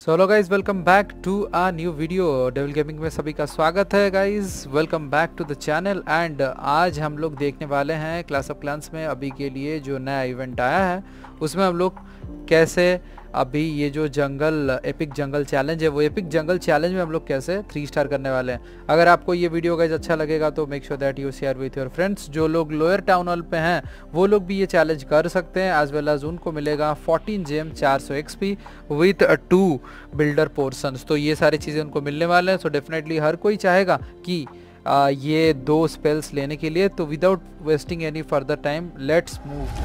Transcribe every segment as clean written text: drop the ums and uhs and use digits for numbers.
So hello guys, welcome back to a new video. Devil gaming में सभी का स्वागत है guys. Welcome back to the channel. And आज हम लोग देखने वाले हैं क्लैश ऑफ क्लैंस में अभी के लिए जो नया इवेंट आया है उसमें हम लोग कैसे अभी ये जो जंगल एपिक जंगल चैलेंज है वो एपिक जंगल चैलेंज में हम लोग कैसे 3 स्टार करने वाले हैं। अगर आपको ये वीडियो गाइज अच्छा लगेगा तो make sure that you share with your friends. जो लोग लोअर टाउन हॉल पे हैं वो लोग भी ये चैलेंज कर सकते हैं। एज वेल एज उनको मिलेगा 14 gem 400 XP with 2 builder potions. तो ये सारी चीज़ें उनको मिलने वाले हैं। सो डेफिनेटली हर कोई चाहेगा कि ये 2 स्पेल्स लेने के लिए। तो without wasting any further time let's move.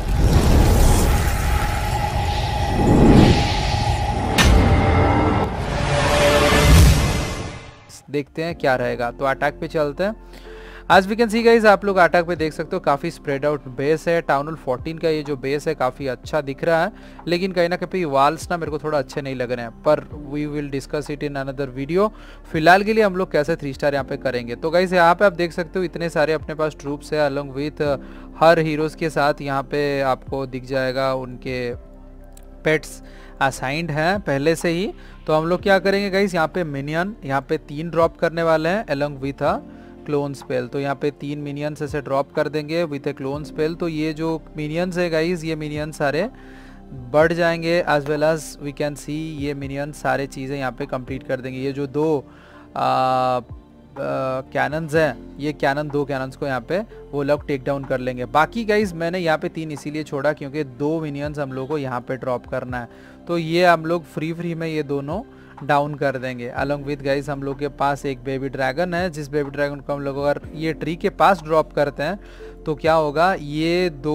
देखते हैं क्या रहेगा। तो अटैक पे चलते हैं। आज वी कैन सी गाइज, आप लोग अटैक पे देख सकते हो काफ़ी स्प्रेड आउट बेस है। टाउन हॉल 14 का ये जो बेस है काफ़ी अच्छा दिख रहा है, लेकिन कहीं ना कहीं वाल्स ना मेरे को थोड़ा अच्छे नहीं लग रहे हैं, पर we will discuss it in another video. फिलहाल के लिए हम लोग कैसे 3 स्टार यहाँ पे करेंगे। तो गाइज यहाँ पे आप देख सकते हो इतने सारे अपने पास ट्रूप्स है अलॉन्ग विथ हर हीरोज़ के साथ। यहाँ पे आपको दिख जाएगा उनके पेट्स असाइंड हैं पहले से ही। तो हम लोग क्या करेंगे गाइस, यहाँ पे मिनियन यहाँ पे 3 ड्रॉप करने वाले हैं along with a clone spell. तो यहाँ पे 3 मिनियंस ऐसे ड्रॉप कर देंगे विथ ए क्लोन स्पेल। तो ये जो मिनियंस है गाइस, ये मिनियंस सारे बढ़ जाएंगे। As well as we can see ये मिनियंस सारे चीज़ें यहाँ पे कंप्लीट कर देंगे। ये जो 2 कैनन्स हैं, ये 2 कैनन्स को यहाँ पे वो लोग टेक डाउन कर लेंगे। बाकी गाइज मैंने यहाँ पे 3 इसीलिए छोड़ा क्योंकि 2 मिनियंस हम लोग को यहाँ पे ड्रॉप करना है। तो ये हम लोग फ्री में ये दोनों डाउन कर देंगे। अलॉन्ग विथ गाइज हम लोग के पास एक बेबी ड्रैगन है, जिस बेबी ड्रैगन को हम लोग अगर ये ट्री के पास ड्रॉप करते हैं तो क्या होगा, ये 2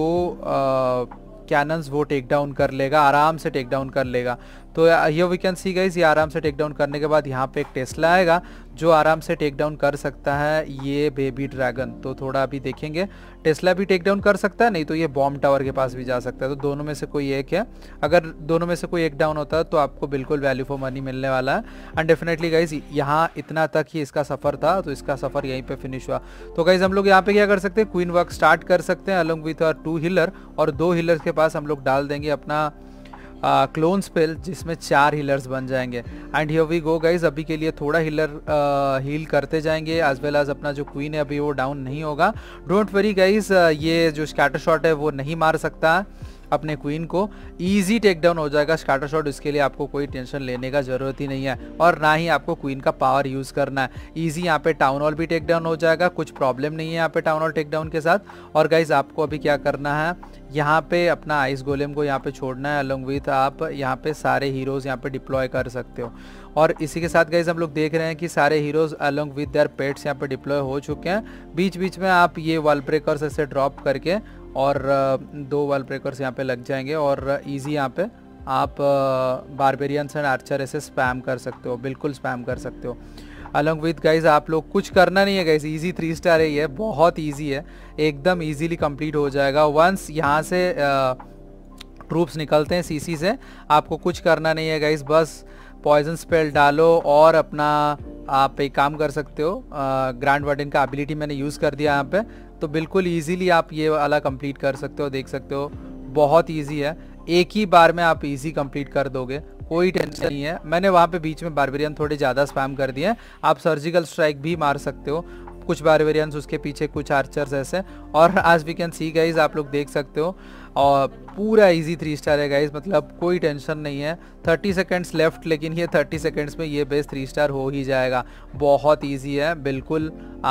कैनन्स वो टेक डाउन कर लेगा, आराम से टेक डाउन कर लेगा। तो ये वी कैन सी गाइस, ये आराम से टेक डाउन करने के बाद यहाँ पे एक टेस्ला आएगा जो आराम से टेक डाउन कर सकता है ये बेबी ड्रैगन। तो थोड़ा अभी देखेंगे, टेस्ला भी टेक डाउन कर सकता है, नहीं तो ये बॉम्ब टावर के पास भी जा सकता है। तो दोनों में से कोई एक है। अगर दोनों में से कोई एक डाउन होता है तो आपको बिल्कुल वैल्यू फॉर मनी मिलने वाला है। एंड डेफिनेटली गाइज यहाँ इतना तक ही इसका सफ़र था, तो इसका सफ़र यहीं पर फिनिश हुआ। तो गाइज हम लोग यहाँ पे क्या कर सकते हैं, क्वीन वर्क स्टार्ट कर सकते हैं अलॉन्ग विथ 2 हीलर, और 2 हीलर्स के पास हम लोग डाल देंगे अपना क्लोन स्पेल, जिसमें 4 हीलर्स बन जाएंगे। And here we go guys, अभी के लिए थोड़ा हीलर हील करते जाएंगे। एज वेल एज अपना जो क्वीन है अभी वो डाउन नहीं होगा। डोंट वरी गाइज, ये जो स्कैटर शॉट है वो नहीं मार सकता अपने क्वीन को, इजी टेक डाउन हो जाएगा स्कैटर शॉट। इसके लिए आपको कोई टेंशन लेने का ज़रूरत ही नहीं है, और ना ही आपको क्वीन का पावर यूज़ करना है। इजी यहाँ पे टाउन हॉल भी टेक डाउन हो जाएगा, कुछ प्रॉब्लम नहीं है यहाँ पे टाउन हॉल टेक डाउन के साथ। और गाइज आपको अभी क्या करना है, यहाँ पे अपना आइस गोलेम को यहाँ पे छोड़ना है अलॉन्ग विथ आप यहाँ पे सारे हीरोज़ यहाँ पे डिप्लॉय कर सकते हो। और इसी के साथ गाइज हम लोग देख रहे हैं कि सारे heroes along with their pets यहाँ पे डिप्लॉय हो चुके हैं। बीच बीच में आप ये वॉल ब्रेकर्स ऐसे ड्रॉप करके और 2 वॉल ब्रेकर्स यहाँ पे लग जाएंगे, और इजी यहाँ पे आप बारबेरियंस एंड आर्चर ऐसे स्पैम कर सकते हो, बिल्कुल स्पैम कर सकते हो। अलॉन्ग विथ गाइज आप लोग कुछ करना नहीं है गाइज, इजी 3 स्टार है, ये बहुत इजी है, एकदम इजीली कंप्लीट हो जाएगा। वंस यहाँ से ट्रूप्स निकलते हैं सीसी से, आपको कुछ करना नहीं है गाइज, बस पॉइजन स्पेल डालो और अपना आप एक काम कर सकते हो, ग्रैंड वार्डन का एबिलिटी मैंने यूज़ कर दिया यहाँ पे, तो बिल्कुल इजीली आप ये वाला कंप्लीट कर सकते हो। देख सकते हो बहुत इजी है, एक ही बार में आप इजी कंप्लीट कर दोगे, कोई टेंशन नहीं है। मैंने वहाँ पे बीच में बारबेरियन थोड़े ज़्यादा स्पैम कर दिए, आप सर्जिकल स्ट्राइक भी मार सकते हो, कुछ बारबेरियंस उसके पीछे कुछ आर्चर्स ऐसे। और आज वी कैन सी गाइज, आप लोग देख सकते हो, और पूरा इजी 3 स्टार है गाइज, मतलब कोई टेंशन नहीं है। 30 सेकेंड्स लेफ्ट, लेकिन ये 30 सेकेंड्स में ये बेस 3 स्टार हो ही जाएगा। बहुत इजी है, बिल्कुल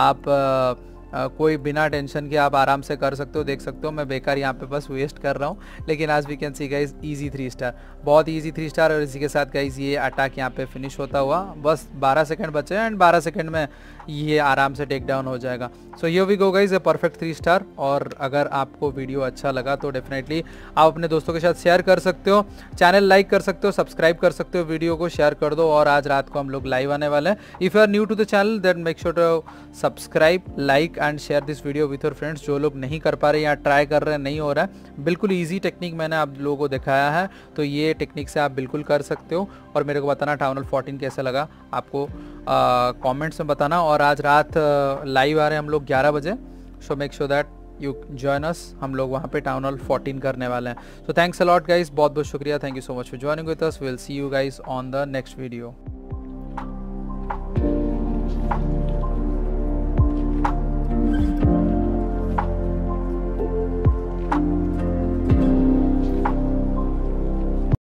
आप कोई बिना टेंशन के आप आराम से कर सकते हो। देख सकते हो मैं बेकार यहाँ पे बस वेस्ट कर रहा हूँ, लेकिन आज we can see guys easy 3 star, बहुत इजी 3 स्टार। और इसी के साथ गाइज ये अटैक यहाँ पे फिनिश होता हुआ, बस 12 सेकंड बचे हैं, एंड 12 सेकंड में ये आराम से टेक डाउन हो जाएगा। So here we go guys, a perfect 3 star. और अगर आपको वीडियो अच्छा लगा तो डेफिनेटली आप अपने दोस्तों के साथ शेयर कर सकते हो, चैनल लाइक कर सकते हो, सब्सक्राइब कर सकते हो, वीडियो को शेयर कर दो। और आज रात को हम लोग लाइव आने वाले हैं। If you are new to the channel then make sure to subscribe, like and share this video with your friends. जो लोग नहीं कर पा रहे या ट्राई कर रहे हैं, नहीं हो रहा है, बिल्कुल ईजी टेक्निक मैंने आप लोगों को दिखाया है, तो ये टेक्निक से आप बिल्कुल कर सकते हो। और मेरे को बताना टाउन हॉल 14 कैसा लगा आपको, कमेंट्स में बताना। और आज रात लाइव आ रहे हैं हम लोग 11 बजे, so make sure that you join us, हम लोग वहाँ पे टाउन हॉल 14 करने वाले हैं। तो थैंक्स अ लॉट गाइस, बहुत बहुत शुक्रिया, thank you so much for joining with us, will see you guys on the next video.